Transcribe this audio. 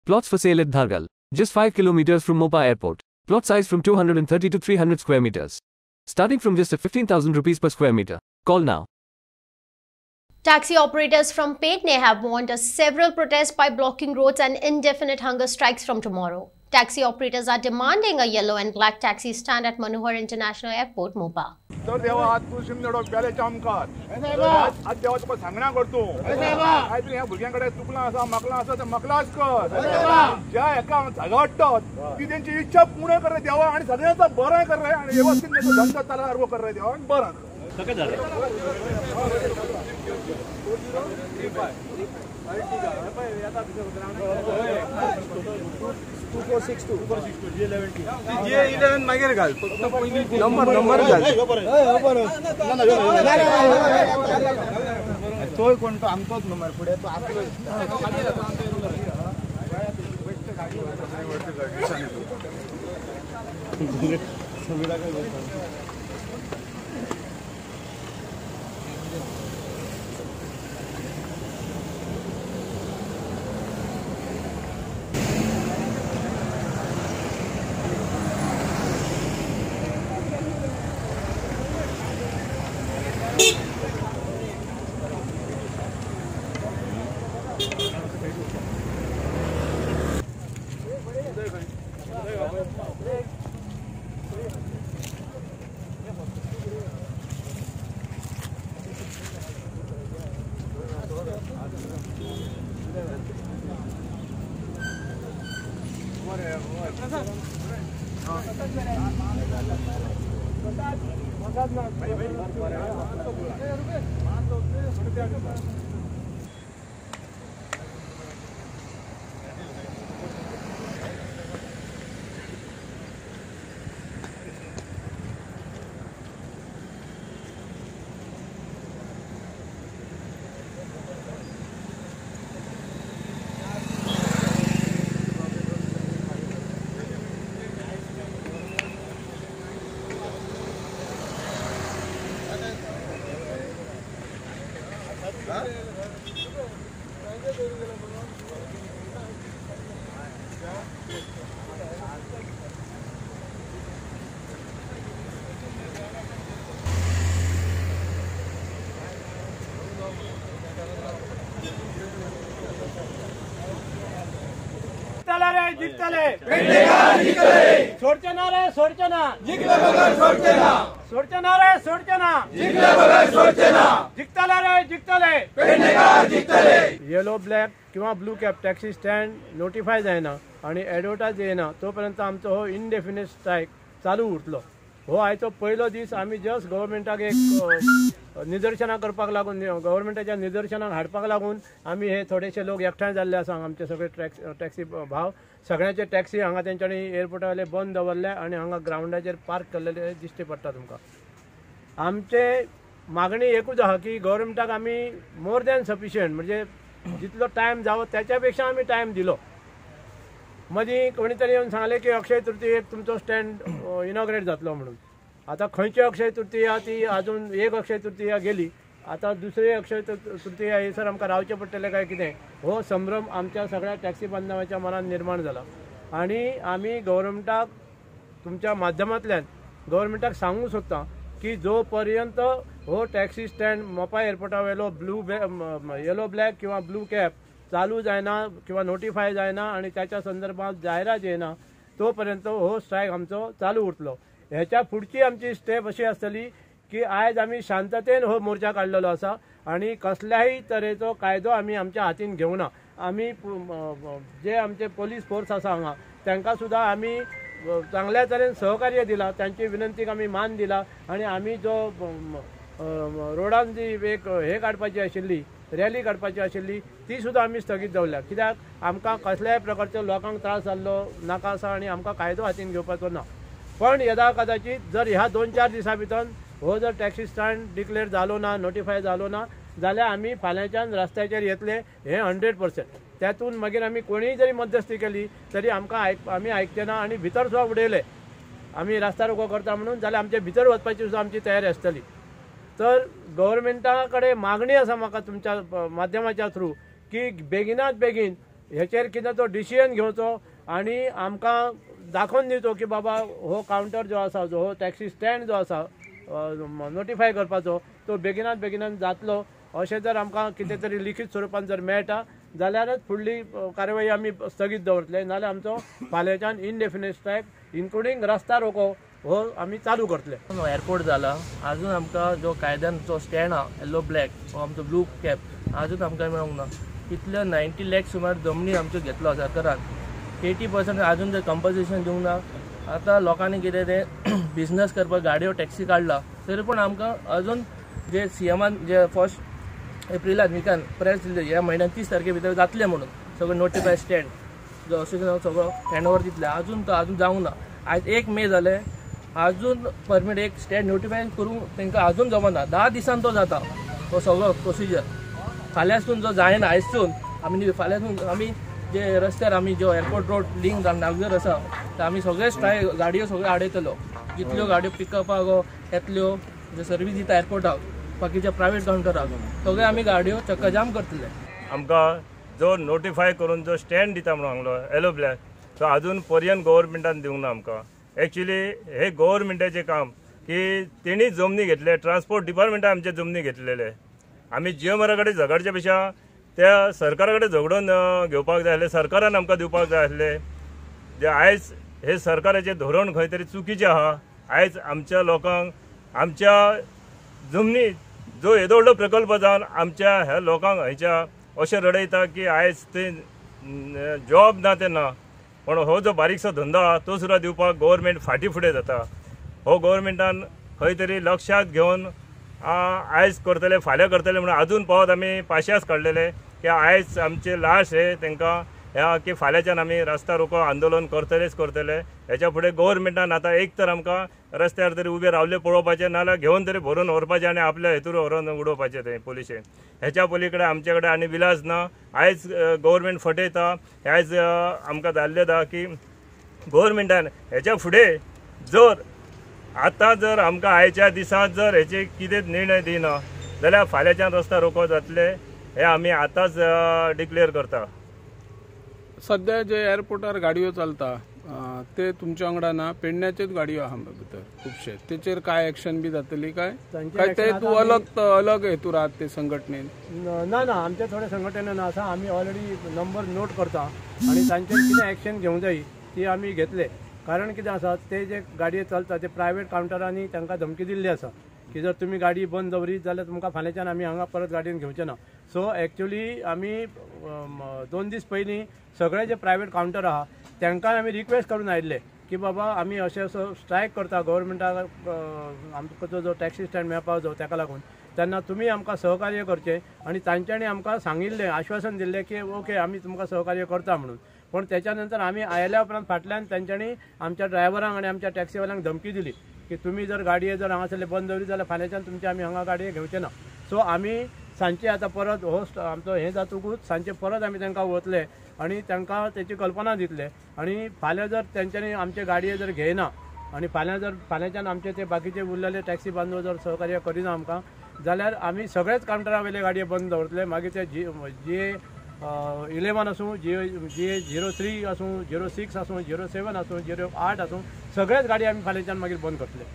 Plots for sale at Dhargal, just 5 kilometers from Mopa Airport. Plot size from 230 to 300 square meters. Starting from just 15,000 rupees per square meter. Call now. Taxi operators from Petne have warned of several protests by blocking roads and indefinite hunger strikes from tomorrow. Taxi operators are demanding a yellow and black taxi stand at Manohar International Airport, Mopa. तर देवा आज तू शिमलेडो प्याले चमकार आज देवा तुका सांगना करतो आज तू ह्या भुरग्यांकडे चुकला असा मकला असा तर मकलाच कर ज्या एका जागा वाटतात ती त्यांची इच्छा पूर्ण कर रे देवा आणि सगळ्यांचा बरं कर रे आणि व्यवस्थित त्याचा धंदा चालू कर रे देवा आणि बरं सगळे झाले G11 मागेर घाल नंबर घाल तो कोण तो आमचोच नंबर पुढे तो आपलो जिंकतले सोडचना रे सोडचना जिंकले बगर सोडचना सोडचना रे सोडचना जिंकले बगर सोडचना जिंकतले रे जिंकतले पेडणेकर जिंकतले येलो ब्लॅक किंवा blue cab taxi stand notify जायना आणि ॲडव्हर्टायज येना तोपर्यंत आमचो हो इनडेफिनेट स्ट्रायक चालू उरतलो हो आयचो पयलो दीस आमी जस्ट गव्हर्मेंटाक एक निदर्शनां करपाक लागून गव्हर्मेंटाच्या निदर्शनाक हाडपाक लागून आमी हे थोडेशे लोक एकठांय जाल्ले आसा आमचे सगळे टॅक्सी भाव सगळ्यांचे टॅक्सी हांगा तेंच्यांनी एअरपोर्टा वयले बंद दवरले आनी हांगा ग्राउंडाचेर पार्क केल्ले दिश्टी पडटा तुमकां आमचे मागणी एकूच आहा की गव्हर्मेंटाक आमी मोर दॅन सफिशियंट म्हणजे जितलो टायम जावो त्याच्या पेक्षा आमी टायम दिलो मदीं कोणी तरी येवन सांगलें की अक्षय तृतीयेक तुमचो स्टँड इनॉग्रेट जातलो म्हणून आतां खंयची अक्षय तृतीया ती आजून एक अक्षय तृतीया गेली आता दुसरी अक्षय तृतीया हैसर आमकां रावचें पडटलें काय कितें हो संभ्रम आमच्या सगळ्या टॅक्सी बांधवांच्या मनात निर्माण जाला आनी आमी गव्हर्मेंटाक तुमच्या माध्यमांतल्यान गव्हर्मेंटाक सांगूंक सोदता की जो पर्यंत हो टॅक्सी स्टँड मोपा एअरपोर्टा वयलो येलो ब्लॅक किंवा ब्लू कॅप चालू जायना किंवा नोटिफाय जायना आणि त्याच्या संदर्भात जाहिरात येना तोपर्यंत हो स्ट्रायक आमचो चालू उरतलो ह्याच्या पुढची आमची स्टेप अशी आसतली की आज आमी शांततेन हो मोर्चा काढलेलो आसा आणि कसल्याही तरेचो कायदो आमी आमच्या हातीन घेवना आमी जे आमचे पोलीस फोर्स आसा हांगा तांकां सुद्दां आमी चांगल्या तरेन सहकार्य दिला त्यांची विनंतीक आमी मान दिला आणि आमी जो रोडान जी एक हे काडपाची आशिल्ली रॅली काडपाची आशिल्ली ती सुद्दां आमी स्थगीत दवरल्या कित्याक आमकां कसल्याय प्रकारचो लोकांक त्रास जाल्लो नाका आसा आनी आमकां कायदो हातीन घेवपाचो ना पण यदा कदाचित जर ह्या 2-4 दिसां भितर हो जर टॅक्सी स्टँड डिक्लेअर जालो ना नोटिफाय जालो ना जाल्यार आमी फाल्यांच्यान रस्त्याचेर येतले हे 100%. त्यातून मागीर आमी कोणीय जरी मध्यस्थी केली तरी आमकां आमी आयकचे ना आनी भितर सुद्दां उडयले आमी रस्ता रोको करता म्हणून जाल्यार आमचे भितर वचपाची सुद्दां आमची तयारी आसतली. तर गव्हर्मेंटा कडेन मागणी आसा म्हाका तुमच्या माध्यमाच्या थ्रू की बेगिनात बेगीन हेचेर कितें तो डिसिजन घेवचो आनी आमकां दाखोवन दिवचो की बाबा हो कावंटर जो आसा हो टॅक्सी स्टँड जो आसा नोटिफाय करपाचो तो बेगिनात जातलो अशें जर आमकां कितें तरी लिखीत स्वरुपान जर मेळटा जाल्यारच फुडली कारवाई आमी स्थगीत दवरतले नाल्यार आमचो फाल्यांच्यान इनडेफिनेट स्ट्रायक इन्क्लुडींग रस्ता रोको हो आमी चालू करतले. एअरपोर्ट जाला अजून आमकां जो कायद्यान जो स्टँड आहा येलो ब्लॅक हो आमचो ब्लू कॅप अजून आमकां मेळूंक ना. कितले 90 लाख सुमार जमनी आमच्यो घेतलो सरकारान 80% अजून जर कंपन्सेशन दिवंक ना. आतां लोकांनी कितें तें बिझनस करपाक गाडयो टॅक्सी काडला तरी पूण आमकां अजून जे सीएमान जे 1 एप्रिलाक निकाल प्रेस दिले ह्या म्हयन्यात 30 तारखे भितर जातले म्हणून सगळं नोटिफाय स्टँड जो असो सगळो हँडओवर दितले अजून जावंक ना. आज 1 मे जाले अजून परमीट एक स्टँड नोटिफाय करूंक तांकां अजून जमना. 10 दिसान तो जाता तो सगळो प्रोसिजर. फाल्यांसून जो जायना आयजसून आमी फाल्यांसून आमी जे रस्त्यार आमी जो एअरपोर्ट रोड लिंक नागजर आसा तर आमी सगळे स्ट्रायक गाडयो सगळ्यो आडयतलो. जितल्यो गाडयो पिकअपाक येतल्यो जे सर्वीस दिता एअरपोर्टाक बाकीच्या प्रायवेट कावंटराक सगळे आमी गाडयो चक्काजाम करतले. आमकां जो नोटिफाय करून जो स्टँड दिता म्हणून सांगलो येलो ब्लॅक तो अजून पर्यंत गव्हर्मेंटान दिवंक ना आमकां. एक्चुअली हे गव्हर्मेंटाचें काम की तेणी जमनी घेतले ट्रान्सपोर्ट डिपार्टमेंटान आमचे जमनी घेतलेले. आमी जिएमआरा कडेन झगडच्या पेक्षा त्या सरकारा कडेन झगडून घेवपाक जाय आसलें सरकारान आमकां दिवपाक जाय आसलें. जे आयज हे सरकाराचें धोरण खंय तरी चुकीचें आहा. आयज आमच्या लोकांक आमच्या जमनी जो येदो व्हडलो प्रकल्प जावन आमच्या ह्या लोकांक हांयच्या अशें रडयता की आयज ते जॉब ना ते ना पण हो जो बारीकसो धंदो आहा तो सुद्दां दिवपाक गव्हर्मेंट फाटी फुडें जाता. हो गव्हर्मेंटान खंय तरी लक्षांत घेवन आयज करतले फाल्यां करतले म्हणून अजून पावत आमी पाशयास काडलेले की आयज आमचे लास्ट हे तांकां ह्या की फाल्यांच्यान आमी रस्ता रोको आंदोलन करतले. हेच्या फुडें गव्हर्मेंटान आतां एक तर आमकां रस्त्यार तरी उबे रावले पळोवपाचें नाल्यार घेवन तरी भरून व्हरपाचें आनी आपल्या हेतूर व्हरून उडोवपाचें तें पुलिशेन. हेच्या पली कडेन आमचे कडेन आनी विलास ना. आयज गव्हर्मेंट फटयता. आयज आमकां जाल्लें आसा की गव्हर्मेंटान हेच्या फुडें जर आतां जर आमकां आयच्या दिसांत जर हेचे कितें निर्णय दिना जाल्यार फाल्यांच्यान रस्ता रोको जातले हे आमी आतांच डिक्लेअर करता. सध्या जे एअरपोर्टार गाडयो चलता ते तुमच्या वांगडा ना पेडण्याच्योच गाडयो आहा भितर खुबशे तेचेर काय एक्शन बी जातली काय ते तूं अलग हेतूर आहात ते संघटनेन? ना आमचे थोडे संघटनेन आसा. आमी ऑलरेडी नंबर नोट करता आनी तांचेर कितें एक्शन घेवंक जाय ती आमी घेतले. कारण कितें आसा ते जे गाडये चलता ते प्रायवेट कावंटरांनी तांकां धमकी दिल्ली आसा की जर तुमी गाडी बंद दवरीत जाल्यार तुमकां फाल्यांच्यान आमी हांगा परत गाडयेन घेवचें ना. सो एक्चुअली आमी 2 दीस पयलीं सगळे जे प्रायवेट कावंटर आहा तांकां आमी रिक्वेस्ट करून आयिल्ले की बाबा आमी अशें स्ट्रायक करता गव्हर्मेंटाक आमकां जो टॅक्सी स्टँड मेळपाक जाय ताका लागून तेन्ना तुमी आमकां सहकार्य करचें. आनी तांच्यांनी आमकां सांगिल्लें आश्वासन दिल्लें की ओके आमी तुमकां सहकार्य करता म्हणून. पण त्याच्या नंतर आमी आयल्या उपरांत फाटल्यान तांच्यांनी आमच्या ड्रायव्हरांक आनी आमच्या टॅक्सीवाल्यांक धमकी दिली की तुमी जर गाडये जर हांगासरले बंद दवरीत जाल्यार फाल्यांच्यान तुमचे आमी हांगा गाडये घेवचे ना. सो आमी सांजचे आतां परत होस्ट आमचो हें जातकूच सांजचे परत आमी तांकां वतले आनी तांकां तेची कल्पना दितले. आनी फाल्यां जर तेंच्यांनी आमचे गाडये जर घेयना आनी फाल्यांच्यान आमचे ते बाकीचे उरलेले टॅक्सी बांदव जर सहकार्य करिना आमकां जाल्यार आमी सगळेच कावंटरा वयले गाडये बंद दवरतले. मागीर ते GA 11 आसूं GA 03 आसूं 06 आसूं 07 आसूं 08 आसूं सगळेच गाडये आमी फाल्यांच्यान मागीर बंद करतले.